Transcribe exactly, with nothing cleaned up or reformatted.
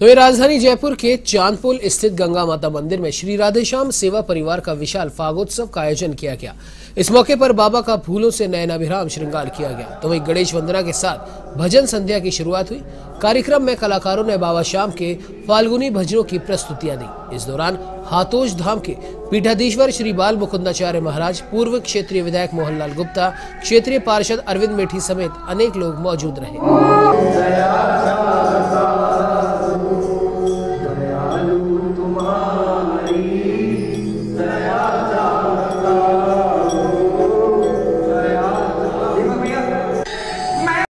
तो ये राजधानी जयपुर के चांदपुल स्थित गंगा माता मंदिर में श्री राधेश्याम सेवा परिवार का विशाल फागोत्सव का आयोजन किया गया। इस मौके पर बाबा का फूलों से नयनाभिराम श्रृंगार किया गया। तो वहीं गणेश वंदना के साथ भजन संध्या की शुरुआत हुई। कार्यक्रम में कलाकारों ने बाबा श्याम के फाल्गुनी भजनों की प्रस्तुतियां दी। इस दौरान हाथोज धाम के पीठाधीश्वर श्री बाल मुकुंदाचार्य महाराज, पूर्व क्षेत्रीय विधायक मोहनलाल गुप्ता, क्षेत्रीय पार्षद अरविंद मेठी समेत अनेक लोग मौजूद रहे।